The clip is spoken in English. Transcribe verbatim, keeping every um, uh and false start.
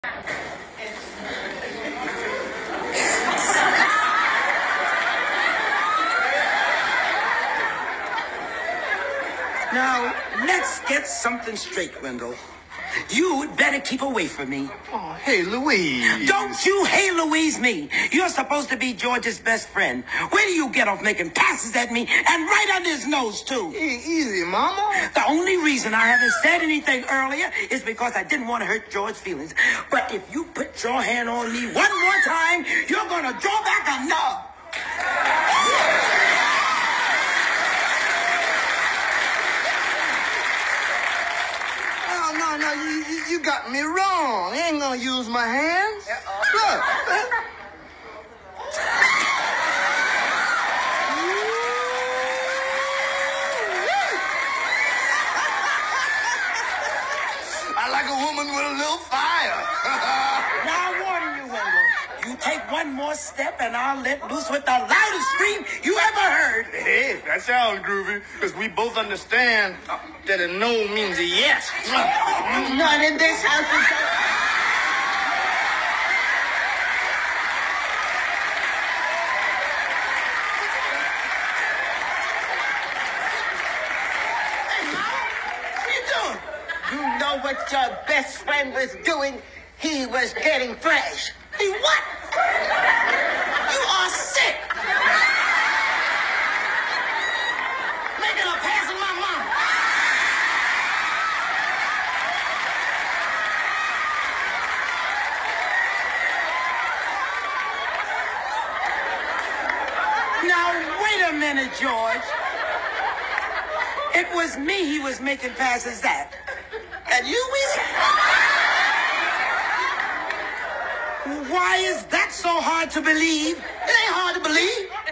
Now, let's get something straight, Wendell. You'd better keep away from me. Oh, hey, Louise. Don't you hey Louise me. You're supposed to be George's best friend. Where do you get off making passes at me and right under his nose, too? E- easy, Mama. The only reason I haven't said anything earlier is because I didn't want to hurt George's feelings. But if you put your hand on me one more time, you're going to draw back a nub. Oh, no, no, you, you, you got me wrong. I ain't gonna use my hands. Look. I like a woman with a little fire. Now I'm warning you, Wendell. You take one more step and I'll let loose with the loudest scream you ever heard. Hey, that sounds groovy, because we both understand that a no means a yes. Not in this house. You know what your best friend was doing? He was getting fresh. He what? You are sick. Making a pass at my mom. Now, wait a minute, George. It was me he was making passes at. And you, Weezy? Why is that so hard to believe? It ain't hard to believe.